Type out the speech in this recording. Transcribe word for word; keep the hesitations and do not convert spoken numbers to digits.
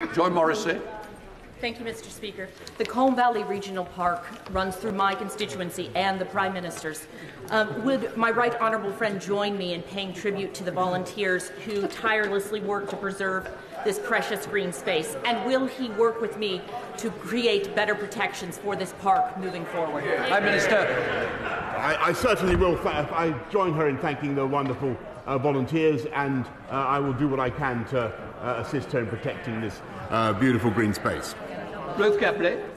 Join Morrisey. Thank you, Mister Speaker. The Colne Valley Regional Park runs through my constituency and the Prime Minister's. Um, would my right honourable friend join me in paying tribute to the volunteers who tirelessly work to preserve this precious green space? And will he work with me to create better protections for this park moving forward? Prime Minister. I, I certainly will. I join her in thanking the wonderful uh, volunteers, and uh, I will do what I can to uh, assist her in protecting this uh, beautiful green space. Ruth Kepley.